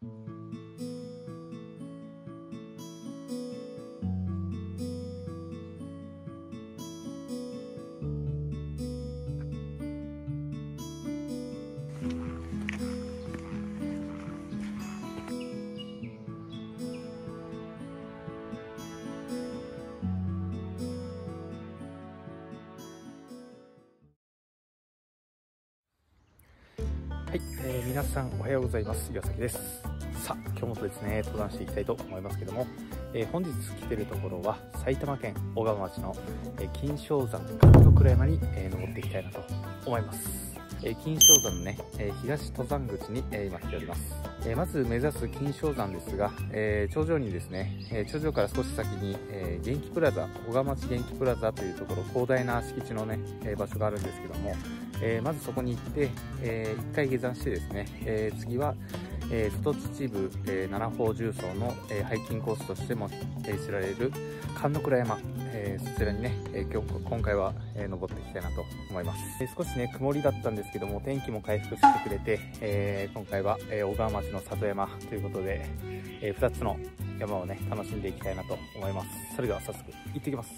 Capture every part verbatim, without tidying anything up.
はい、えー、皆さんおはようございます。岩崎です。さあ、今日もですね、登山していきたいと思いますけども、えー、本日来ているところは埼玉県小川町の、えー、金正山神倉山に、えー、登っていきたいなと思います。えー、金正山のね、えー、東登山口に、えー、今来ております。えー、まず目指す金正山ですが、えー、頂上にですね、えー、頂上から少し先に、えー、元気プラザ、小川町元気プラザというところ、広大な敷地のね、えー、場所があるんですけども、えー、まずそこに行って、えー、いっかい下山してですね、えー、次は、えー、外秩父、えー、七宝重曹の、えー、ハイキングコースとしても、えー、知られる神倉山、えー、そちらにね、えー、今日今回は、えー、登っていきたいなと思います。えー、少しね曇りだったんですけども、天気も回復してくれて、えー、今回は、えー、小川町の里山ということで、えー、ふたつの山をね楽しんでいきたいなと思います。それでは早速行ってきます。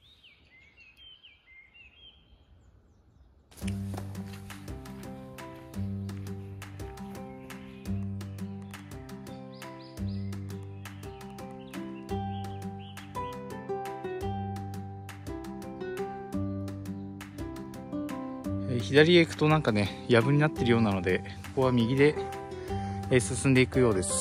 左へ行くとなんかね藪になっているようなので、ここは右で進んでいくようです。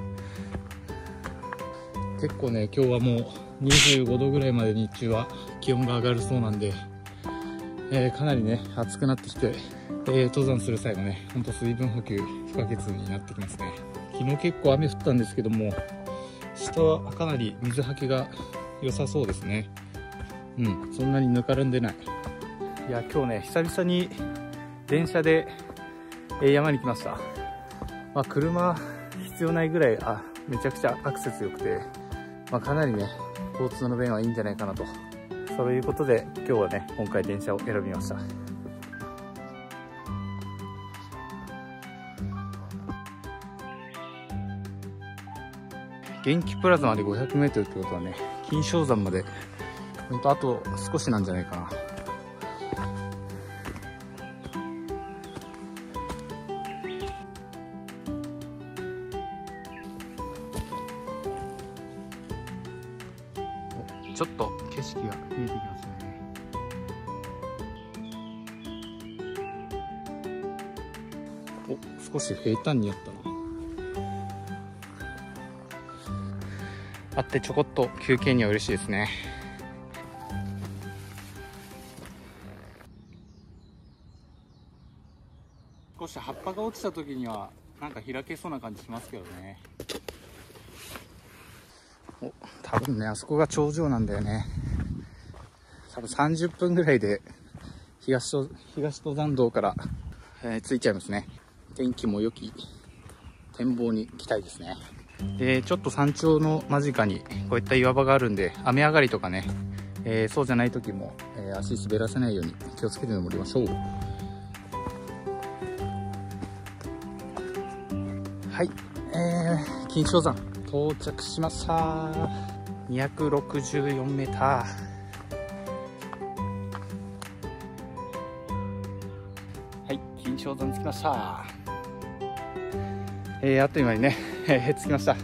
結構ね今日はもうにじゅうごどぐらいまで日中は気温が上がるそうなんで、えー、かなりね暑くなってきて、えー、登山する際もねほんと水分補給不可欠になってきますね。昨日結構雨降ったんですけども、下はかなり水はけが良さそうですね。うん、そんなにぬかるんでない。いや今日ね久々に電車で、えー、山に来ました。まあ、車必要ないぐらいあめちゃくちゃアクセス良くて、まあ、かなりね交通の便はいいんじゃないかなと、そういうことで今日はね今回電車を選びました。元気プラザまで ごひゃくメートル ってことはね、金正山までほんとあと少しなんじゃないかな。ちょっと景色が見えてきますね。お、少し平坦にあったな。あってちょこっと休憩には嬉しいですね。少し葉っぱが落ちた時にはなんか開けそうな感じしますけどね。お、多分ねあそこが頂上なんだよね。多分さんじゅっぷんぐらいで東と東登山道から、えー、着いちゃいますね。天気も良き展望に来たいですね。でちょっと山頂の間近にこういった岩場があるんで、雨上がりとかね、えー、そうじゃない時も、えー、足滑らせないように気をつけて登りましょう。はい、えー、金正山到着しました。にひゃくろくじゅうよんメーター。はい、金正山着きました。えー、あっという間にね、えー、着きました。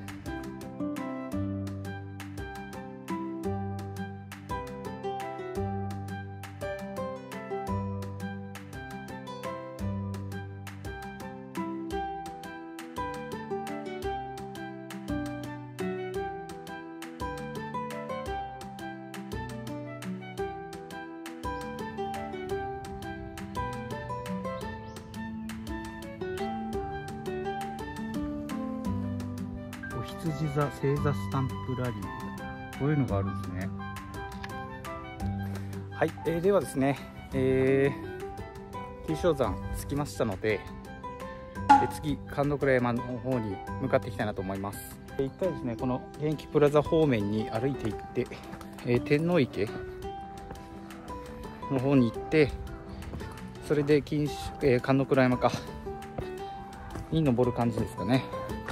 羊座星座スタンプラリー、こういうのがあるんですね。はい、えー、ではですね、えー、金正山着きましたので、え次神倉山の方に向かっていきたいなと思います。一回ですねこの元気プラザ方面に歩いていって、えー、天王池の方に行って、それで金、えー、神倉山かに登る感じですかね。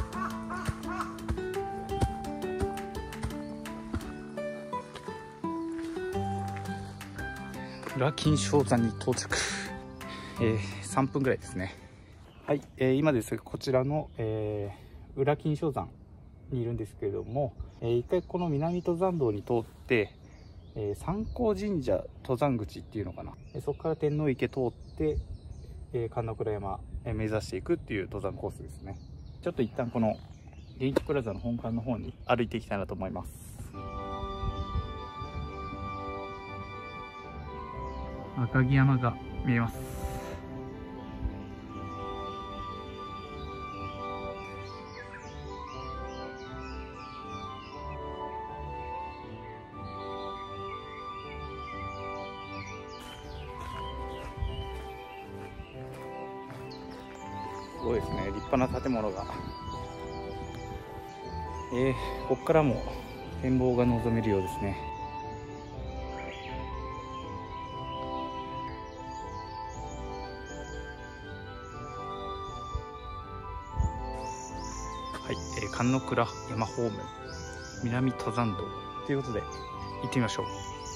裏金正山に到着、えー、さんぷんぐらいですね。はい、えー、今ですねこちらの、えー、裏金正山にいるんですけれども、えー、一回この南登山道に通って、えー、三光神社登山口っていうのかな、えー、そこから天王池通って、えー、神之倉山、えー、目指していくっていう登山コースですね。ちょっと一旦この元気プラザの本館の方に歩いていきたいなと思います。赤城山が見えます。すごいですね、立派な建物が。えー、ここからも展望が望めるようですね。はい、えー、神之倉山方面南登山道ということで行ってみましょう。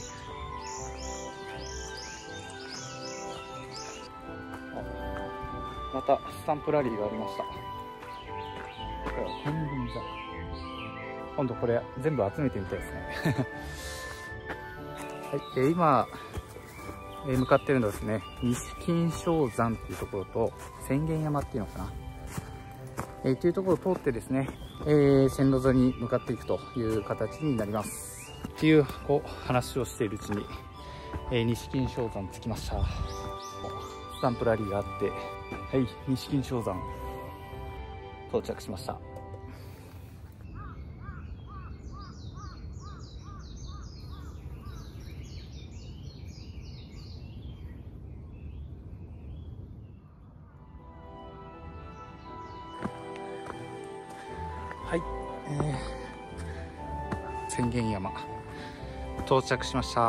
またスタンプラリーがありました。これは天秤座。今度これ全部集めてみたいですね。はい、えー、今、えー、向かっているのはですね、西金正山っていうところと浅間山っていうのかな、えー、というところを通ってですね、えー、線路沿いに向かっていくという形になります。っていうこう話をしているうちに、えー、西金正山着きました。スタンプラリーがあって、はい、西金正山到着しました。はい、えー、浅間山到着しました。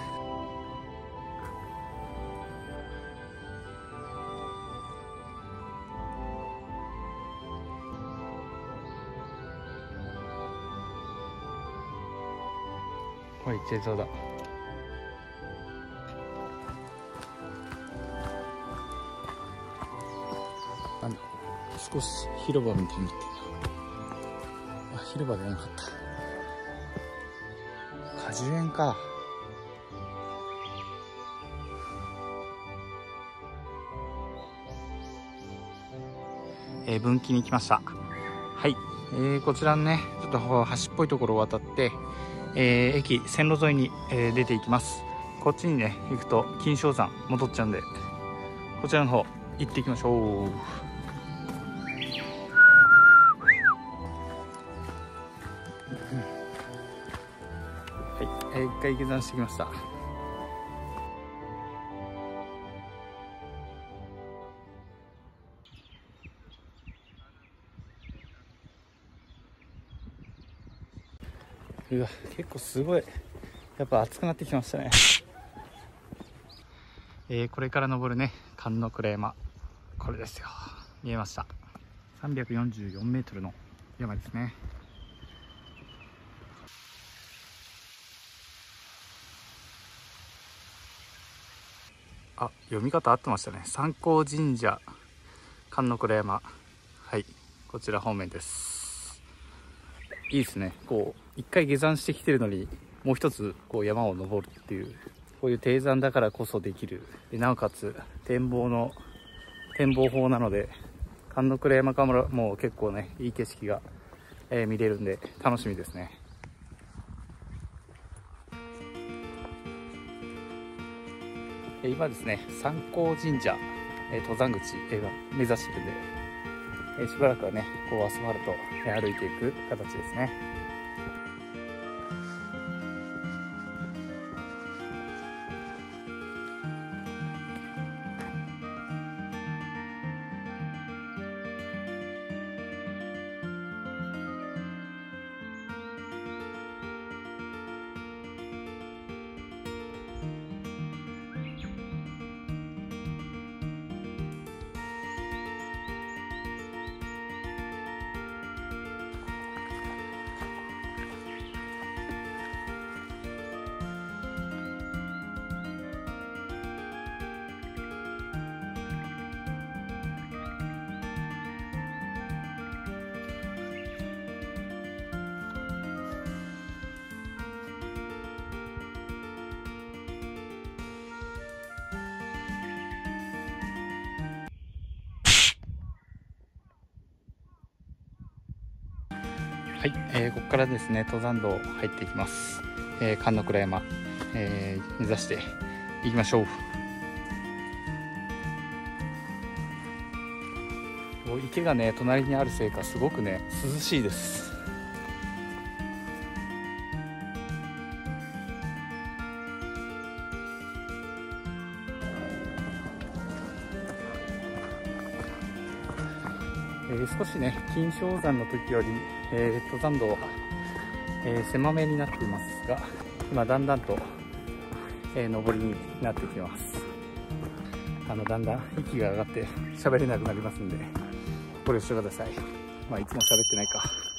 これ一座だ。なんだ少し広場みたいになってるな。あ、広場でなかった。果樹園か。えー、分岐に来ました。はい、えー、こちらのねちょっと橋っぽいところを渡って、えー、駅線路沿いに、えー、出ていきます。こっちにね行くと金正山戻っちゃうんで、こちらの方行っていきましょう。はい、えー、一回下山してきました。うわ、結構すごいやっぱ暑くなってきましたね。えー、これから登るね神之倉山、これですよ。見えました。さんびゃくよんじゅうよんメートルの山ですね。あ、読み方合ってましたね。三光神社神之倉山、はい、こちら方面です。いいですね。こう一回下山してきてるのにもう一つこう山を登るっていう、こういう低山だからこそできる、でなおかつ展望の展望法なので、神之倉山からも結構ねいい景色が、えー、見れるんで楽しみですね。今ですね三光神社、えー、登山口、えー、目指してるんで、えー、しばらくはねこうアスファルト、えー、歩いていく形ですね。 はい、えー、ここからですね登山道入っていきます。えー、神之倉山、えー、目指していきましょう。池がね隣にあるせいかすごくね涼しいです。えー、少しね金生山の時より、えー、登山道は、えー、狭めになっていますが、今だんだんと、えー、上りになってきます。あのだんだん息が上がって喋れなくなりますんでご了承ください。まあいつも喋ってないか。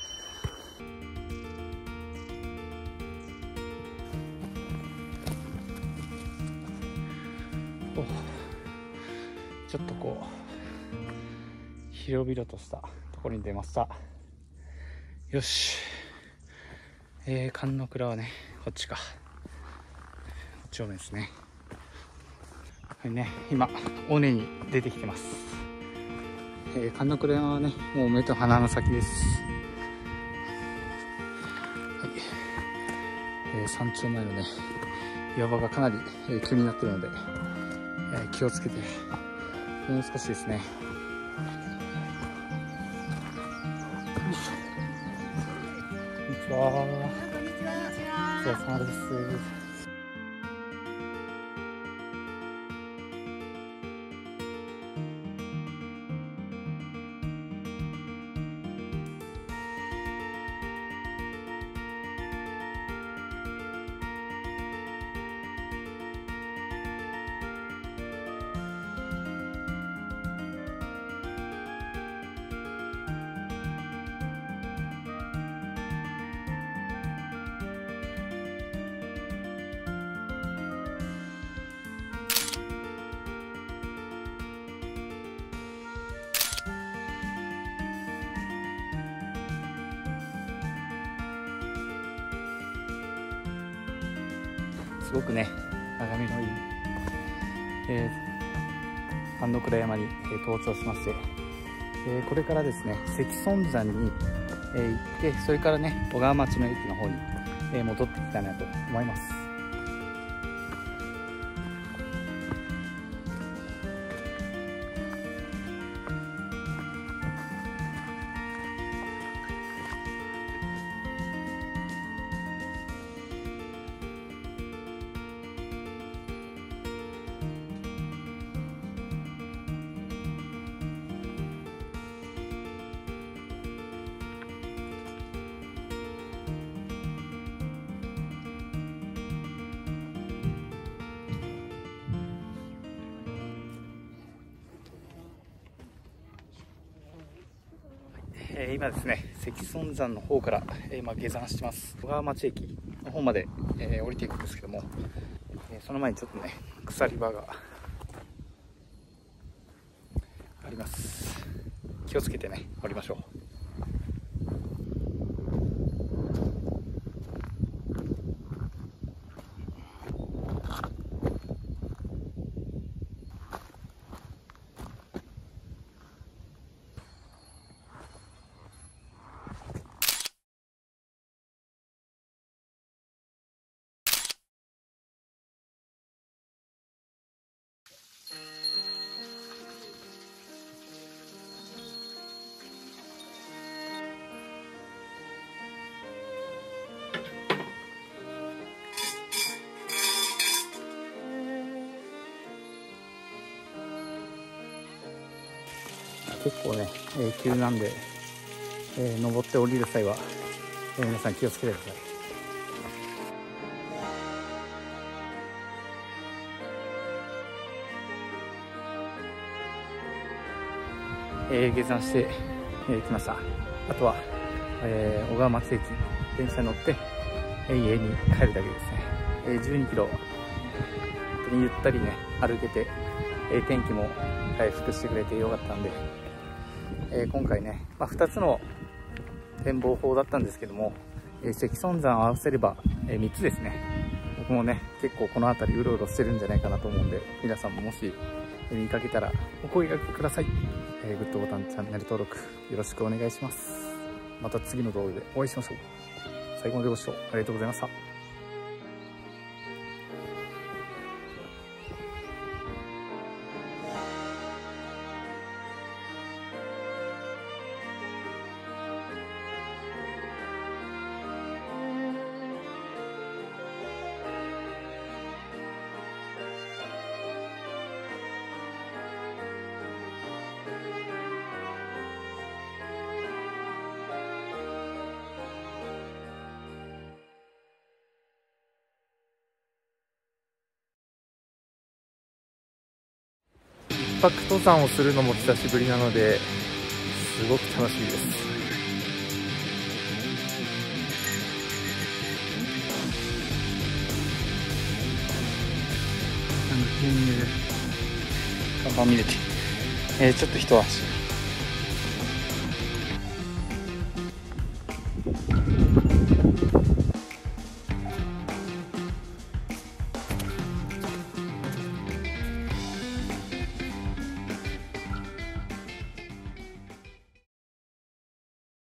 ちょっとこう広々としたところに出ました。よし、えー、神之倉はねこっちか、こっち方面ですね。はいね、今尾根に出てきてます。えー、神之倉はねもう目と鼻の先です。はい、えー、山頂前のね岩場がかなり、えー、急になっているので、えー、気をつけてもう少しですね。こんにちは。お疲れ様です。すごくね眺めのいい、えー、神之倉山に、えー、登頂しまして、えー、これからですね関尊山に、えー、行って、それからね小川町の駅の方に、えー、戻っていきたいなと思います。えー、今ですね関尊山の方から、えー、今下山してます。小川町駅の方まで、えー、降りていくんですけども、えー、その前にちょっとね鎖場があります。気をつけてね降りましょう。結構ね、えー、急なんで、えー、登って降りる際は、えー、皆さん気をつけてください。えー、下山して、えー、来ました。あとは、えー、小川町駅電車に乗って、えー、家に帰るだけですね。えー、じゅうにキロ本当にゆったりね歩けて、えー、天気も回復してくれてよかったんで、えー、今回ね、まあ、ふたつの展望法だったんですけども、えー、関尊山を合わせれば、えー、みっつですね。僕もね結構この辺りうろうろしてるんじゃないかなと思うんで、皆さんももし見かけたらお声掛けください。えー、グッドボタン、チャンネル登録よろしくお願いします。 また次の動画でお会いしましょう。最後までご視聴ありがとうございました。一泊登山をするのも久しぶりなので、すごく楽しみです。 看板見れて、えー、ちょっと一足